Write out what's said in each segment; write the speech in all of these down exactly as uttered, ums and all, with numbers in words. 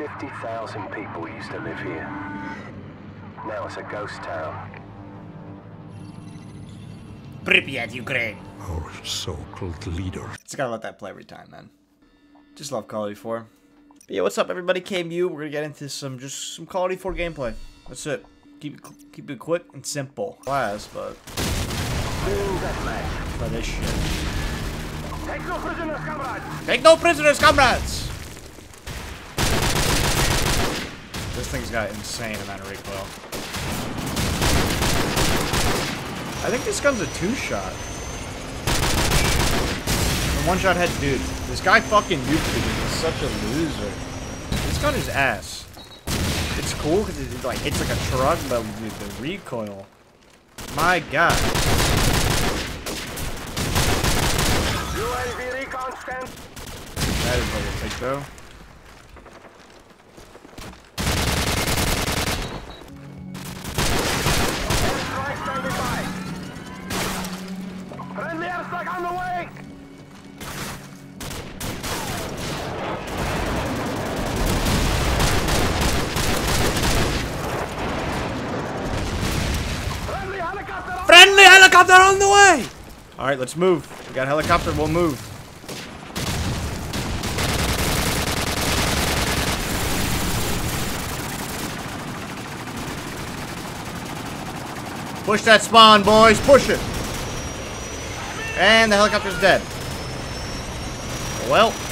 fifty thousand people used to live here. Now it's a ghost town. Pripyat, Ukraine. Our so-called leader. Just gotta let that play every time, man. Just love Call of Duty four. But yeah, what's up, everybody? K M U. We're gonna get into some just some Call of Duty four gameplay. That's it. Keep it keep it quick and simple. Class, but for this shit. Take no prisoners, comrades! Take no prisoners, comrades! This thing's got insane amount of recoil. I think this gun's a two-shot. The one-shot head, dude. This guy fucking nuked me. He's such a loser. This gun is ass. It's cool because it like hits like a truck, but dude, the recoil. My God. U A V recon stand. That is what it takes, though. Airstrike standing by. Friendly airstrike on the way. Friendly helicopter. Friendly helicopter on the way! Alright, let's move. We got a helicopter, we'll move. Push that spawn, boys. Push it. And the helicopter's dead. Well.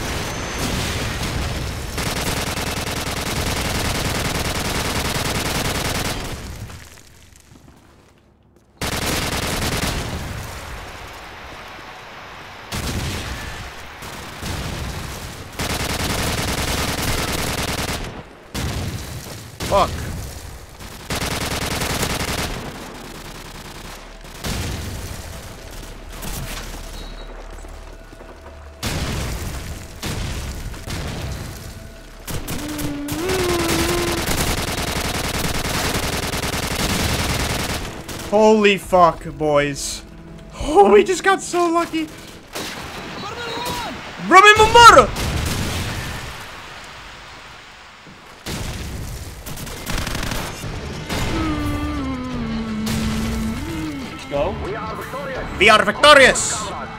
Fuck. Holy fuck, boys. Oh, we just got so lucky. Rami Mamara! Let's go. We are victorious. We are victorious!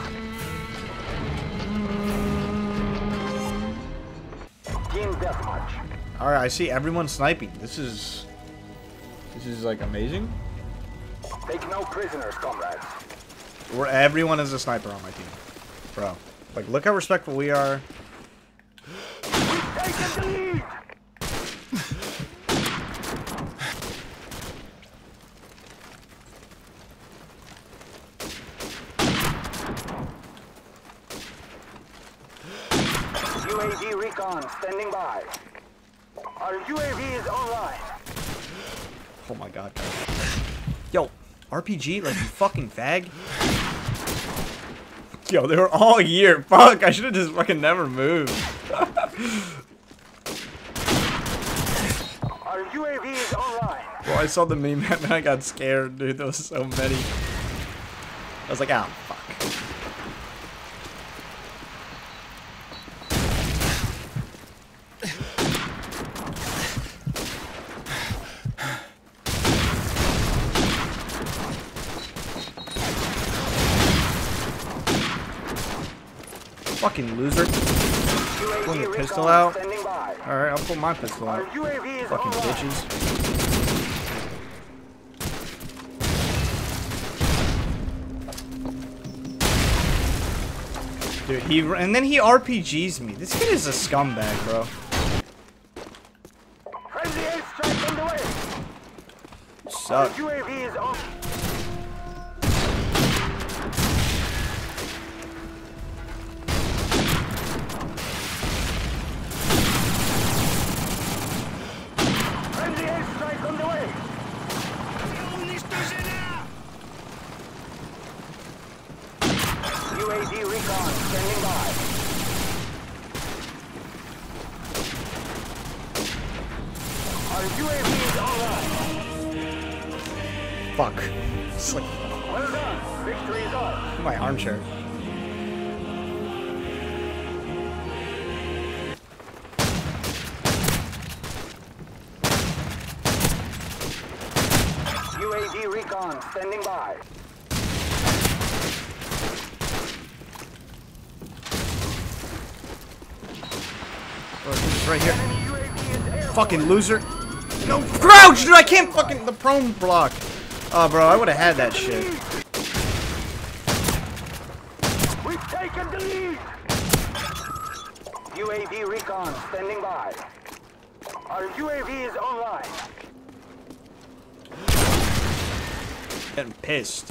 Team deathmatch. Alright, I see everyone sniping. This is... This is, like, amazing. Take no prisoners, comrades. Where everyone is a sniper on my team. Bro. Like, look how respectful we are. We've taken the lead. U A V recon standing by. Our U A V is online. Oh my God. Yo, R P G, like, you fucking fag. Yo, they were all here. Fuck, I should have just fucking never moved. Our U A V is online. Well, I saw the meme and I got scared, dude. There was so many. I was like, ah, fuck. Fucking loser. Pulling your pistol out. Alright, I'll pull my pistol out. Fucking bitches. Dude, he and then he R P Gs me. This kid is a scumbag, bro. Suck. U A V is on. Friendly airstrike on the way. U A V recon standing by. Our U A V is online. Fuck. It's like Well done. Victory is ours. my armchair. U A V recon standing by. Oh, it's right here. Fucking loser. No, crouch, dude, I can't fucking, the prone block. Oh, bro, I would have had that shit. We've taken the lead. U A V recon standing by. Our U A V is online. Getting pissed.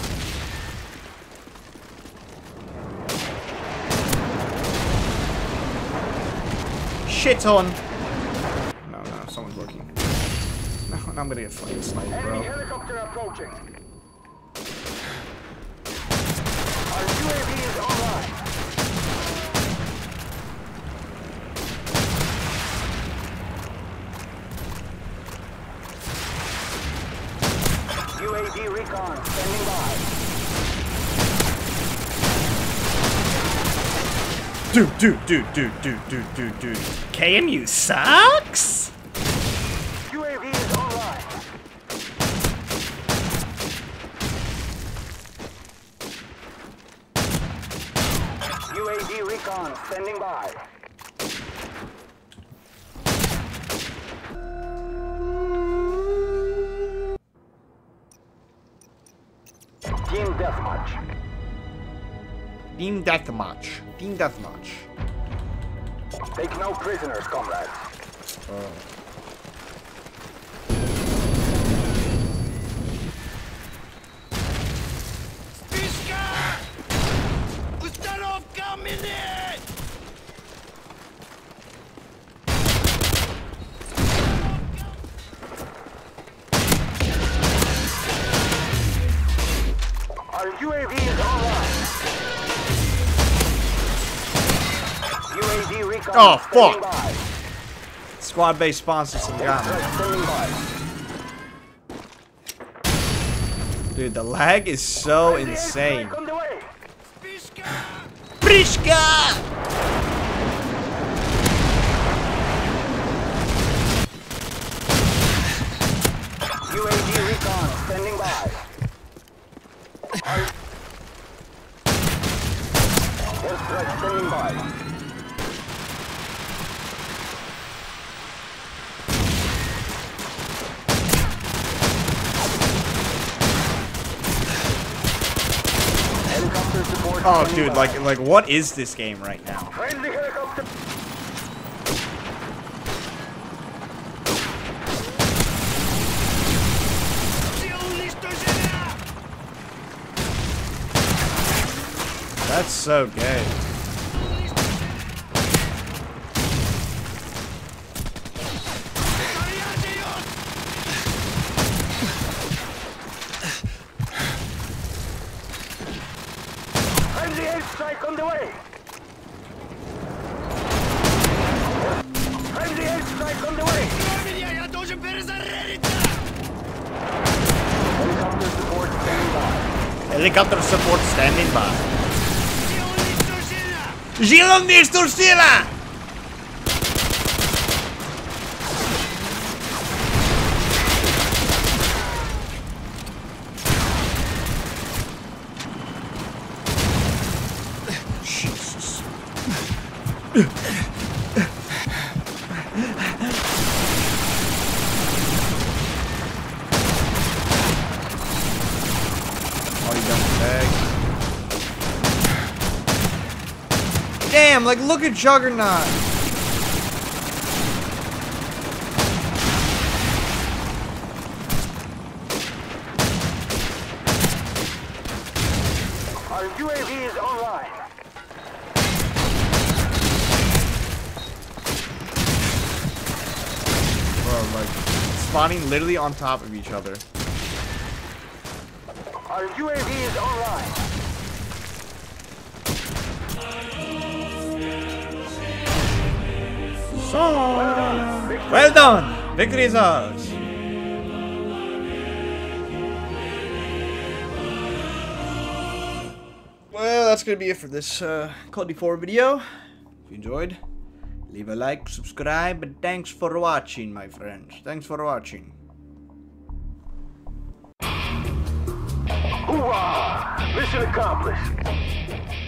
Shit on. No, no, someone's looking. No, I'm gonna get fucking sniped, bro. Enemy helicopter approaching. Our U A V is online. U A V recon standing by. Dude, dude, dude, dude, dude, dude, dude, dude. K M U sucks? U A V is online. U A V recon standing by. Team deathmatch. Team deathmatch. Team deathmatch. Take no prisoners, comrades. Oh. Our U A V is online. U A V recon Oh, standing fuck. by. Squad base sponsors some gun. Standing by. Dude, the lag is so insane. On the way. Prishka! U A V recon standing by. Airstrike standing by. Helicopter support Oh, standing dude, by. like, like, what is this game right now? Friendly helicopter. That's so gay. Friendly airstrike on the way. Friendly airstrike on the way. Helicopter support standing by. Helicopter support standing by. Zieloni Stursila! Jesus. Oh, you done bag. Damn, like, look at Juggernaut. Our U A V is online. Bro, like, spawning literally on top of each other. Our U A V is online. Well done. Victory. Well done! Victory is ours! Well, that's gonna be it for this uh, Call of Duty four video. If you enjoyed, leave a like, subscribe, and thanks for watching, my friends. Thanks for watching. Hoorah! Mission accomplished.